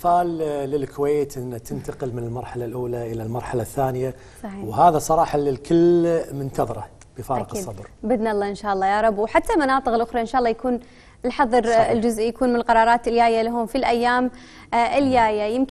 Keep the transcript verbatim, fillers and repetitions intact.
احتفال للكويت أن تنتقل من المرحلة الأولى إلى المرحلة الثانية. صحيح. وهذا صراحة الكل منتظره بفارق أكيد. الصبر بإذن الله إن شاء الله يا رب. وحتى المناطق الأخرى إن شاء الله يكون الحظر صحيح. الجزئي يكون من القرارات الجاية لهم في الأيام الجاية.